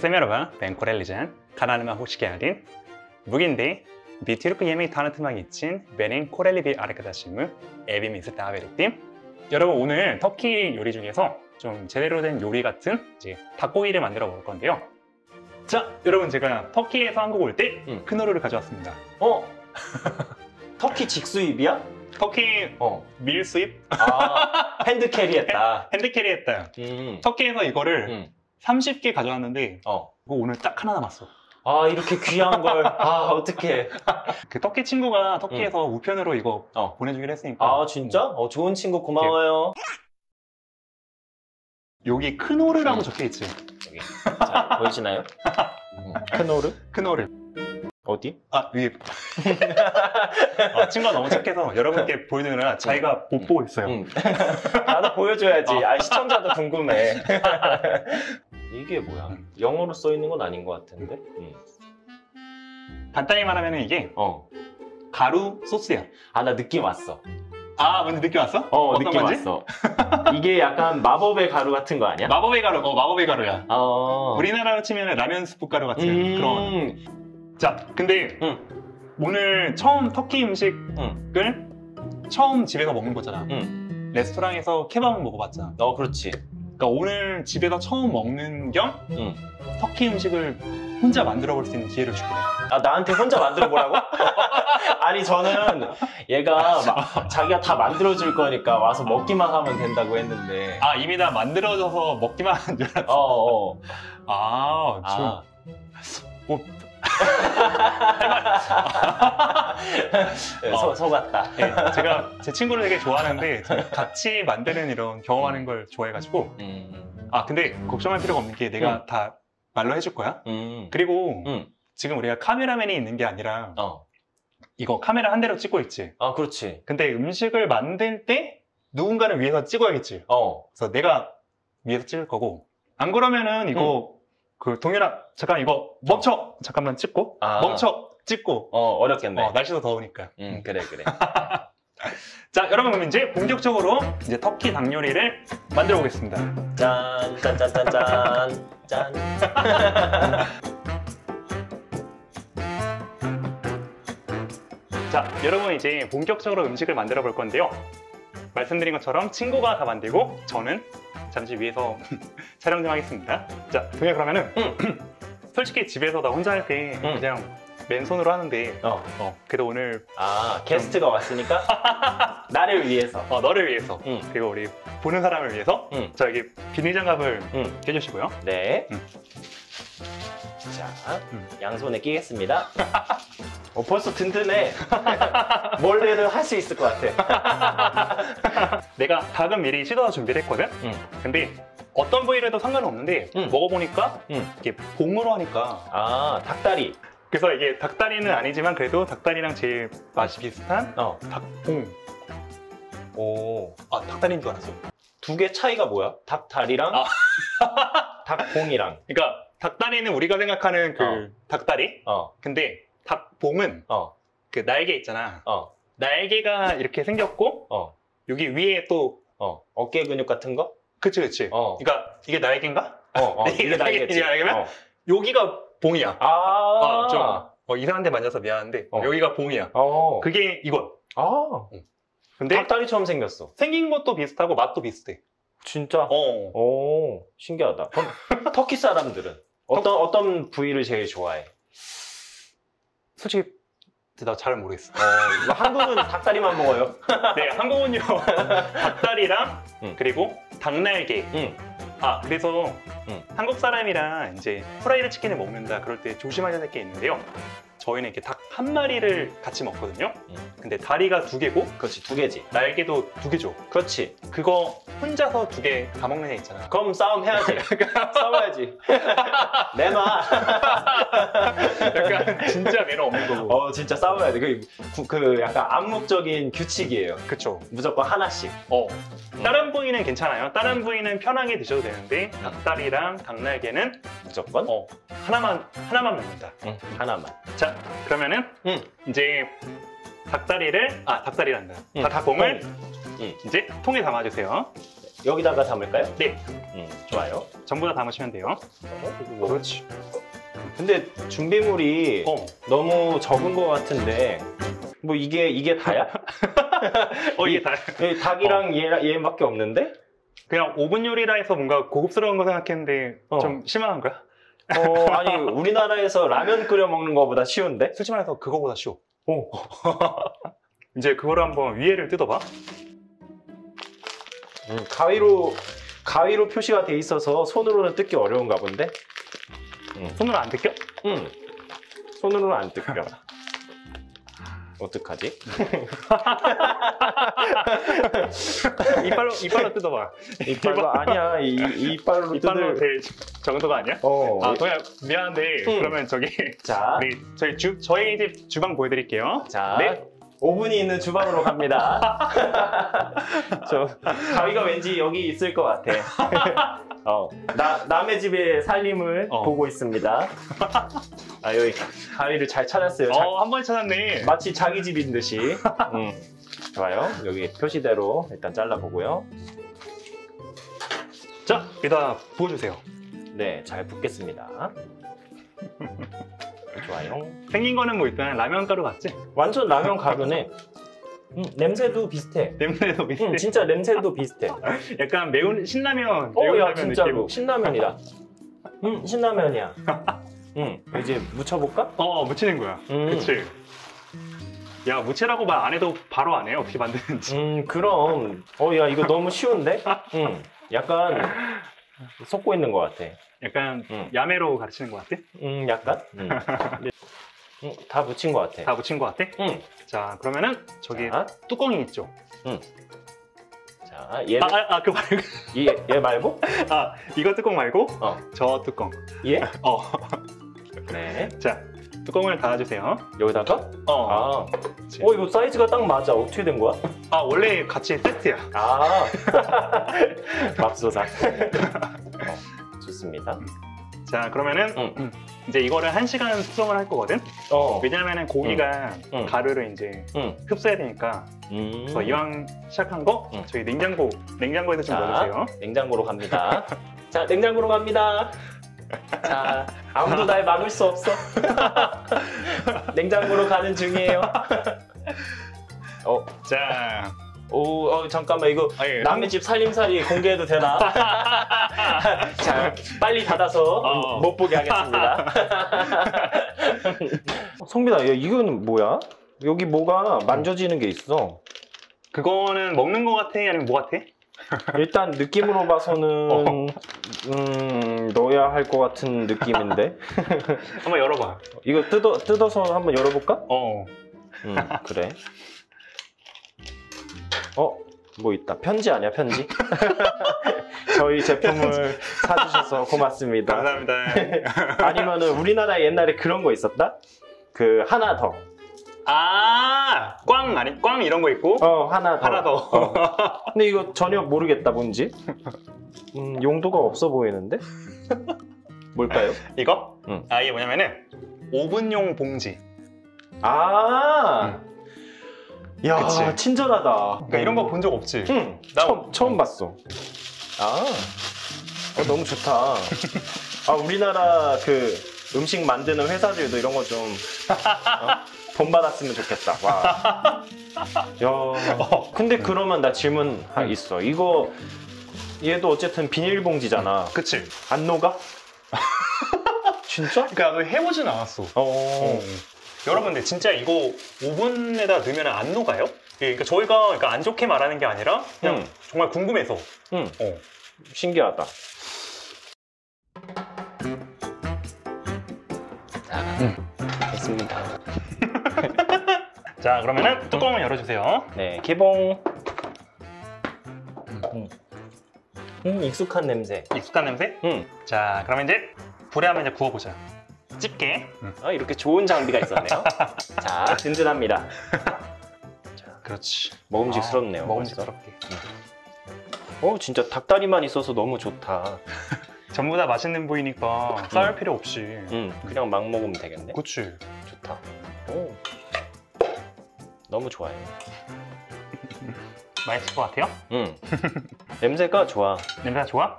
Herkese merhaba, ben Korelican. Kanalıma hoş geldin. Bugün de bir Türk yemek tanıtmak için benim Koreli bir arkadaşımı evimize davet ettim. 여러분, 오늘 터키 요리 중에서 좀 제대로 된 요리 같은 이제 닭고기를 만들어 볼 건데요. 자, 여러분, 제가 터키에서 한국 올 때 크노르를 가져왔습니다. 터키 직수입이야? 터키 밀수입? 아, 핸드캐리했다. 핸드캐리했다. 터키에서 이거를 30개 가져왔는데 이거 오늘 딱 하나 남았어. 아, 이렇게 귀한 걸. 아, 어떡해. 그 터키 친구가 터키에서 우편으로 이거 보내주기로 했으니까. 아, 진짜? 좋은 친구 고마워요. 여기 크노르라고 적혀있지? 여기. 자, 보이시나요? 크노르? 크노르. 어디? 아, 위에. 친구가 너무 착해서 여러분께 보여주느라 자기가 못 보고 있어요. 나도 보여줘야지. 아, 시청자도 궁금해. 이게 뭐야? 영어로 써있는 건 아닌 것 같은데? 간단히 말하면 이게 가루 소스야. 아, 나 느낌 왔어. 아, 뭔지 느낌 왔어? 느낌 건지? 왔어. 이게 약간 마법의 가루 같은 거 아니야? 마법의 가루, 마법의 가루야. 우리나라로 우리나라로 치면 라면 스프 가루 같은 그런. 자, 근데 오늘 처음 터키 음식을 처음 집에서 먹는 거잖아. 레스토랑에서 케밥 먹어봤잖아. 그렇지. 그러니까 오늘 집에서 처음 먹는 겸 터키 음식을 혼자 만들어 볼 수 있는 기회를 줄게. 아, 나한테 혼자 만들어 보라고? 아니, 저는 얘가 자기가 다 만들어 줄 거니까 와서 먹기만 하면 된다고 했는데. 아, 이미 다 만들어져서 먹기만 한 줄 알았어. 속았다. 네, 제가 제 친구를 되게 좋아하는데 같이 만드는 이런 경험하는 걸 좋아해가지고. 근데 걱정할 필요가 없는 게 내가 다 말로 해줄 거야. 그리고 지금 우리가 카메라맨이 있는 게 아니라 이거 카메라 한 대로 찍고 있지. 아, 그렇지. 근데 음식을 만들 때 누군가를 위해서 찍어야겠지. 그래서 내가 위해서 찍을 거고, 안 그러면은 이거 그 동현아, 잠깐 이거 멈춰! 잠깐만 찍고 멈춰! 찍고. 어렵겠네. 날씨도 더우니까. 그래. 자, 여러분, 그럼 이제 본격적으로 이제 터키 닭 요리를 만들어 보겠습니다. 짠. 자, 여러분, 이제 본격적으로 음식을 만들어 볼 건데요. 말씀드린 것처럼 친구가 다 만들고 저는 잠시 위에서 촬영 좀 하겠습니다. 자, 동현, 그러면은 솔직히 집에서 나 혼자 할 때 그냥 맨손으로 하는데 그래도 오늘 게스트가 왔으니까 나를 위해서 너를 위해서 그리고 우리 보는 사람을 위해서 저기 비닐장갑을 껴주시고요. 네. 자, 양손에 끼겠습니다. 벌써 든든해. 뭘래도 할 수 있을 것 같아. 내가 닭은 미리 씻어서 준비를 했거든? 근데 어떤 부위를 해도 상관은 없는데 먹어보니까 이게 봉으로 하니까 닭다리. 그래서 이게 닭다리는 아니지만 그래도 닭다리랑 제일 맛이 비슷한 닭봉. 닭다리인 줄 알았어. 두 개 차이가 뭐야? 닭다리랑 닭봉이랑. 그러니까 닭다리는 우리가 생각하는 그 닭다리. 근데 닭봉은 그 날개 있잖아. 날개가 이렇게 생겼고 여기 위에 또 어깨 근육 같은 거? 그치. 그러니까 이게 날개인가? 이게 날개지. 날개면 여기가 봉이야. 좀 이상한 데 만져서 미안한데 여기가 봉이야. 그게 이거. 근데 닭다리처럼 생겼어. 생긴 것도 비슷하고 맛도 비슷해. 진짜? 신기하다. 그럼 터키 사람들은 어떤 부위를 제일 좋아해? 솔직히 나 잘 모르겠어. 한국은 닭다리만 먹어요. 네, 한국은요 닭다리랑 그리고 닭날개. 그래서 한국 사람이랑 이제 프라이드 치킨을 먹는다 그럴 때 조심해야 될 게 있는데요. 저희는 이렇게 닭 한 마리를 같이 먹거든요. 근데 다리가 2개고, 그렇지, 2개지. 날개도 2개죠. 그렇지. 그거 혼자서 2개 다 먹는 애 있잖아. 그럼 싸움 해야지. 싸워야지. 내놔. 약간 진짜 매너 없는 거고. 진짜 싸워야 돼. 그 약간 암묵적인 규칙이에요. 그쵸. 무조건 하나씩. 다른 부위는 괜찮아요. 다른 부위는 편하게 드셔도 되는데 닭다리랑 닭날개는 무조건 하나만 먹는다. 하나만. 자, 그러면은 이제 닭다리란다. 닭봉을 이제 통에 담아주세요. 여기다가 담을까요? 네, 좋아요. 전부 다 담으시면 돼요. 그렇지. 근데 준비물이 너무 적은 것 같은데 뭐 이게 다야? 이게 다. 여기 닭이랑 얘밖에 없는데? 그냥 오븐 요리라 해서 뭔가 고급스러운 거 생각했는데 좀 실망한 거야? 아니 우리나라에서 라면 끓여 먹는 거보다 쉬운데? 솔직히 말해서 그거보다 쉬워. 이제 그거를 한번 위에를 뜯어봐. 가위로 표시가 돼 있어서 손으로는 뜯기 어려운가 본데? 손으로 안 뜯겨? 손으로는 안 뜯겨. 어떡하지? 이빨로 뜯어봐. 이빨로 아니야. 이빨로 이빨로 될 정도가 아니야? 동야 미안한데 그러면 저기 자, 저희 집 주방 보여드릴게요. 자, 네. 오븐이 있는 주방으로 갑니다. 저 가위가 왠지 여기 있을 것 같아. 남의 집의 살림을 보고 있습니다. 여기 가위를 잘 찾았어요. 한 번에 찾았네. 마치 자기 집인 듯이. 좋아요. 여기 표시대로 일단 잘라보고요. 자, 여기다 부어주세요. 네, 잘 붓겠습니다. 좋아요. 생긴 거는 뭐 일단 라면 가루 같지? 완전 라면 가루네. 냄새도 비슷해. 냄새도 비슷해. 진짜 냄새도 비슷해. 약간 매운 신라면. 야, 진짜로. 신라면이다. 신라면이야. 이제 묻혀볼까? 묻히는 거야. 그치? 야, 묻히라고 말 안 해도 바로 안 해. 어떻게 만드는지. 그럼. 야, 이거 너무 쉬운데? 약간 속고 있는 것 같아. 약간 야매로 가르치는 것 같아? 약간? 다 묻힌 것 같아. 다 묻힌 것 같아? 자, 그러면은 저기 뚜껑이 있죠? 자, 얘는 그거 말고. 얘 말고? 이거 뚜껑 말고 저 뚜껑. 얘? 네. 자, 뚜껑을 닫아주세요. 여기다가? 그치. 이거 사이즈가 딱 맞아. 어떻게 된 거야? 원래 같이 세트야. 맙소사. 좋습니다. 자, 그러면은 이제 이거를 1시간 숙성을 할 거거든? 왜냐면은 고기가 가루를 이제 흡수해야 되니까. 그래서 이왕 시작한 거 저희 냉장고에서 좀 넣어주세요. 냉장고로 갑니다. 자, 냉장고로 갑니다. 자, 아무도 날 막을 수 없어. 냉장고로 가는 중이에요. 자, 잠깐만, 이거 남의 집 살림살이 공개해도 되나? 자, 빨리 닫아서 못 보게 하겠습니다. 성빈아, 이거는 뭐야? 여기 뭐가 만져지는 게 있어. 그거는 먹는 거 같아? 아니면 뭐 같아? 일단 느낌으로 봐서는 넣어야 할 것 같은 느낌인데. 한번 열어봐. 이거 뜯어서 한번 열어볼까? 그래. 뭐 있다. 편지 아니야, 편지? 저희 제품을 사주셔서 고맙습니다. 감사합니다. 아니면은 우리나라에 옛날에 그런 거 있었다? 하나 더. 꽝 이런 거 있고? 하나 더. 근데 이거 전혀 모르겠다, 뭔지. 용도가 없어 보이는데? 뭘까요? 이거? 이게 뭐냐면은 오븐용 봉지. 야, 그치? 친절하다. 그러니까 이런 거 본 적 없지? 처음 봤어. 너무 좋다. 우리나라 음식 만드는 회사들도 이런 거 좀 본받았으면 좋겠다. 와. 야, 근데 그러면 나 질문 있어. 얘도 어쨌든 비닐봉지잖아. 그치? 안 녹아? 진짜? 그러니까 해보진 않았어. 여러분들 진짜 이거 오븐에다 넣으면 안 녹아요? 그러니까 저희가 안 좋게 말하는 게 아니라 그냥 정말 궁금해서. 신기하다. 됐습니다. 자, 그러면은 뚜껑을 열어주세요. 네, 개봉. 익숙한 냄새. 익숙한 냄새? 자, 그러면 이제 불에 한번 이제 구워보자. 집게. 이렇게 좋은 장비가 있었네요. 자, 든든합니다. 자, 그렇지. 먹음직스럽네요. 먹음직스럽게. 진짜 닭다리만 있어서 너무 좋다. 전부 다 맛있는 부위니까 쌀 필요 없이. 그냥 막 먹으면 되겠네. 그치. 좋다. 너무 좋아요. 맛있을 것 같아요? 냄새가 좋아. 냄새가 좋아?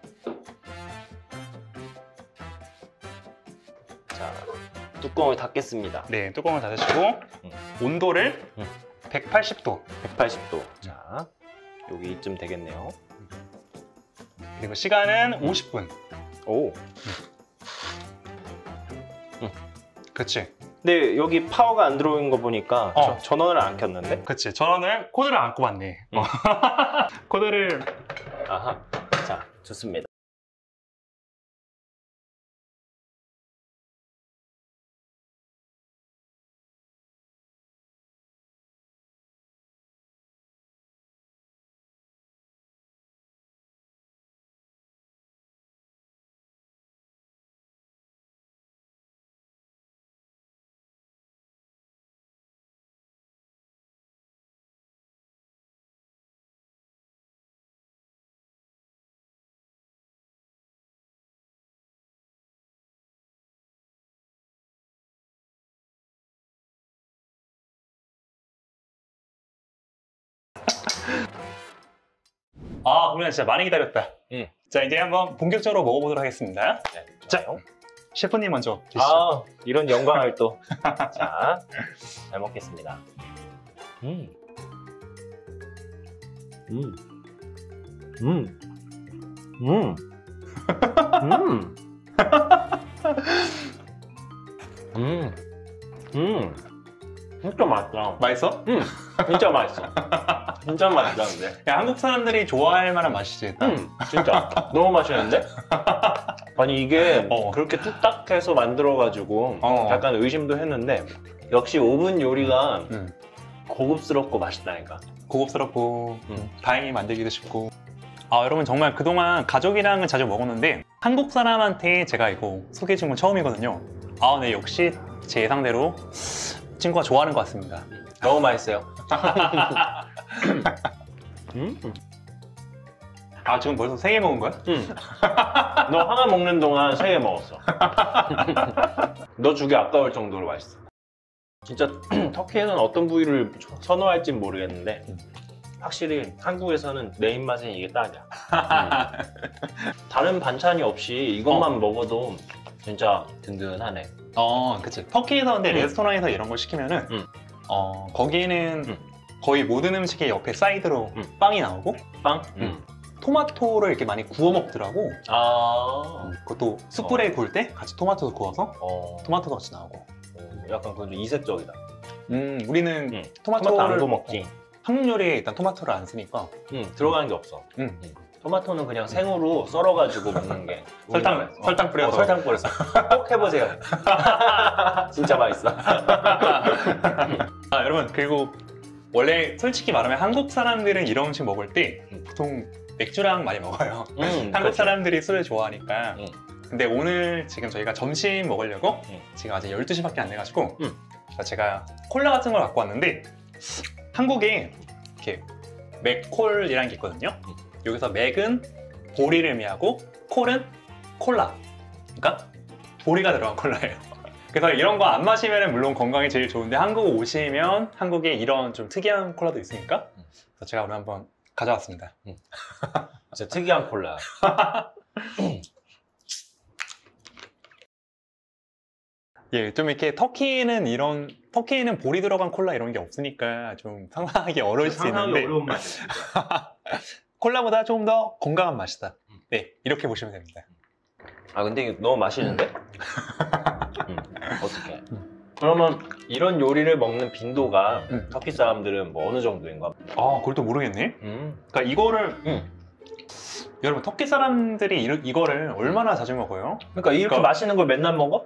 자, 뚜껑을 닫겠습니다. 네, 뚜껑을 닫으시고 온도를 180도 180도. 자, 여기 이쯤 되겠네요. 그리고 시간은 50분. 오. 그치? 근데 여기 파워가 안 들어오는 거 보니까 전원을 안 켰는데? 그치. 전원을 코드를 안 꼽았네. 코드를 아하. 자, 좋습니다. 그러면 진짜 많이 기다렸다. 자, 이제 한번 본격적으로 먹어보도록 하겠습니다. 네, 자, 셰프님 먼저 드시죠. 이런 영광을 또. 자, 잘 먹겠습니다. 진짜 맛있다. 맛있어? 진짜 맛있어. 진짜 맛있다는데. 야, 한국 사람들이 좋아할 만한 맛이지, 일단. 진짜 너무 맛있는데? 아니 이게 그렇게 뚝딱 해서 만들어가지고 약간 의심도 했는데 역시 오븐 요리가 고급스럽고 맛있다니까. 고급스럽고 다행히 만들기도 쉽고. 여러분 정말 그동안 가족이랑은 자주 먹었는데 한국 사람한테 제가 이거 소개해준 건 처음이거든요. 네, 역시 제 예상대로 친구가 좋아하는 것 같습니다. 너무 맛있어요. 지금 벌써 3개 먹은 거야? 너 하나 먹는 동안 3개 먹었어. 너 주기 아까울 정도로 맛있어. 진짜 터키에는 어떤 부위를 선호할진 모르겠는데 확실히 한국에서는 내 입맛엔 이게 딱이야. 다른 반찬이 없이 이것만 먹어도 진짜 든든하네. 그치. 터키에서 근데 레스토랑에서 이런 걸 시키면은 거기는 거의 모든 음식의 옆에 사이드로 빵이 나오고 빵? 토마토를 이렇게 많이 구워 먹더라고. 그것도 숯불에 구울 때 같이 토마토도 구워서 토마토도 같이 나오고. 약간 그건 좀 이색적이다. 우리는 토마토 안 토마토를 구워 먹지. 한국 요리에 일단 토마토를 안 쓰니까 들어가는 게 없어. 토마토는 그냥 생으로 썰어가지고 먹는 게 설탕 뿌려서. 설탕 뿌려서 꼭 해보세요. 진짜 맛있어. 여러분, 그리고 원래 솔직히 말하면 한국 사람들은 이런 음식 먹을 때 보통 맥주랑 많이 먹어요. 한국 그렇지. 사람들이 술을 좋아하니까. 근데 오늘 지금 저희가 점심 먹으려고 지금 아직 12시밖에 안 돼가지고 제가 콜라 같은 걸 갖고 왔는데 한국에 이렇게 맥콜이라는 게 있거든요. 여기서 맥은 보리를 의미하고 콜은 콜라. 그러니까 보리가 들어간 콜라예요. 그래서 이런 거 안 마시면 물론 건강에 제일 좋은데 한국 오시면 한국에 이런 좀 특이한 콜라도 있으니까 그래서 제가 오늘 한번 가져왔습니다. 진짜 특이한 콜라. 예, 좀 이렇게 터키에는 보리 들어간 콜라 이런 게 없으니까 좀 상상하기 어려울 수 있는데 어려운 맛이야. 콜라보다 조금 더 건강한 맛이다. 네, 이렇게 보시면 됩니다. 근데 이거 너무 맛있는데? 어떡해. 그러면 이런 요리를 먹는 빈도가 터키 사람들은 뭐 어느 정도인가? 그걸 또 모르겠네. 그러니까 이거를 여러분 터키 사람들이 이거를 얼마나 자주 먹어요? 그러니까 이렇게 맛있는 걸 맨날 먹어?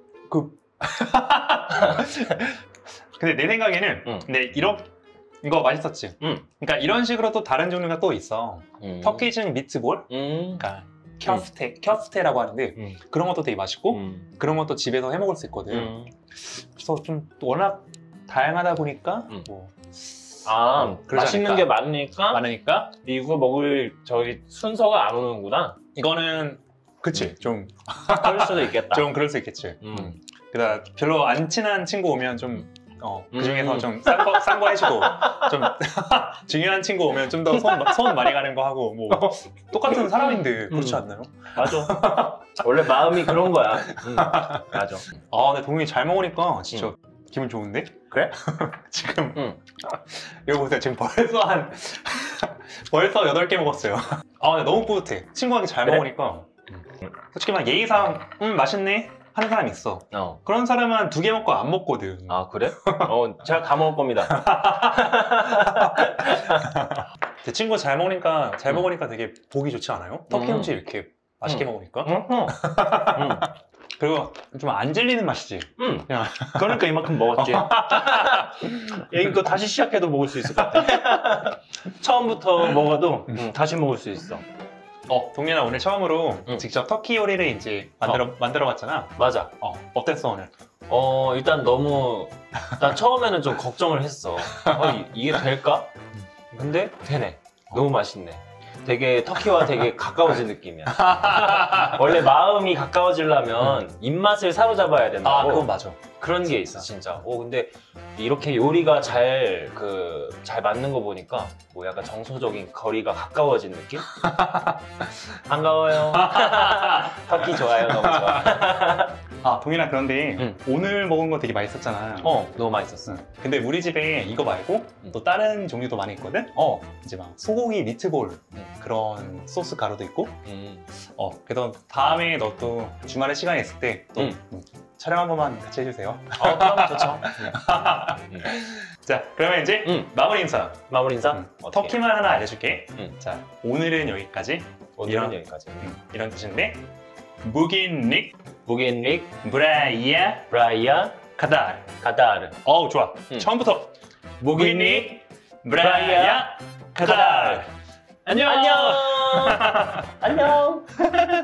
근데 내 생각에는 근데 이거 맛있었지. 그러니까 이런 식으로 또 다른 종류가 또 있어. 터키식 미트볼, 그러니까 켜스테라고 하는데 그런 것도 되게 맛있고 그런 것도 집에서 해 먹을 수 있거든. 그래서 좀 워낙 다양하다 보니까 맛있는 게 많으니까 이거 먹을 저희 순서가 안 오는구나. 이거는 그치 그럴 수도 있겠다. 좀 그럴 수 있겠지. 그러다 별로 안 친한 친구 오면 좀 그 중에서 좀 싼 거 해주고 좀 중요한 친구 오면 좀 더 손 많이 가는 거 하고 뭐 똑같은 사람인데 그렇지 않나요? 맞아. 원래 마음이 그런 거야. 맞아. 근데 동민이 잘 먹으니까 진짜 기분 좋은데? 그래? 지금 이거 보세요. 지금 벌써 8개 먹었어요. 근데 너무 뿌듯해. 친구하게 잘 그래? 먹으니까 솔직히 막 예의상 맛있네 하는 사람이 있어. 그런 사람은 2개 먹고 안 먹거든. 아 그래? 제가 다 먹을 겁니다. 제 친구 잘 먹으니까 되게 보기 좋지 않아요? 터키 음식 이렇게 맛있게 먹으니까. 그리고 좀 안 질리는 맛이지. 그냥. 그러니까 이만큼 먹었지. 이거 다시 시작해도 먹을 수 있을 것 같아. 처음부터 먹어도 다시 먹을 수 있어. 동민아 오늘 처음으로 직접 터키 요리를 이제 만들어봤잖아. 맞아. 어땠어 오늘? 일단 난 처음에는 좀 걱정을 했어. 이게 될까? 근데 되네. 너무 맛있네. 되게 터키와 되게 가까워진 느낌이야. 원래 마음이 가까워지려면 입맛을 사로잡아야 된다고. 그건 맞아. 그런 게 있어 진짜. 근데 이렇게 요리가 잘 맞는 거 보니까 뭐 약간 정서적인 거리가 가까워진 느낌? 반가워요. 터키 좋아요. 너무 좋아. 동민아 그런데 오늘 먹은 거 되게 맛있었잖아. 너무 맛있었어. 근데 우리 집에 이거 말고 또 다른 종류도 많이 있거든? 이제 막 소고기 미트볼 그런 소스 가루도 있고 그래서 다음에 너 또 주말에 시간이 있을 때 또 촬영 한 번만 같이 해주세요. 그럼 좋죠. 자, 그러면 이제 마무리 인사. 터키말 하나 알려줄게. 자, 오늘은 여기까지. 여기까지. 이런 뜻인데 무긴릭 브라이야 카다르. 좋아. 처음부터 무긴릭 브라이야 카다르. 안녕. 안녕.